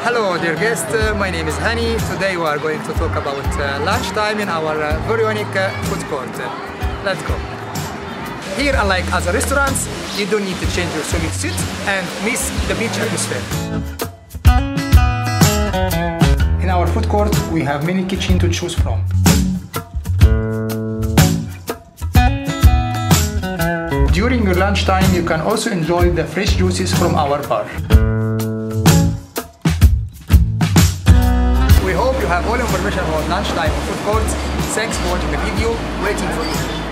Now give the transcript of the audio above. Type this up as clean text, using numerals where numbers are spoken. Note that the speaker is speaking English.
Hello dear guest, my name is Hani. Today we are going to talk about lunchtime in our very unique food court. Let's go. Here, unlike other restaurants, you don't need to change your swimming suit and miss the beach atmosphere. In our food court, we have many kitchens to choose from. During your lunchtime, you can also enjoy the fresh juices from our bar. We hope you have all information about lunchtime or food courts. Thanks for watching the video. Waiting for you.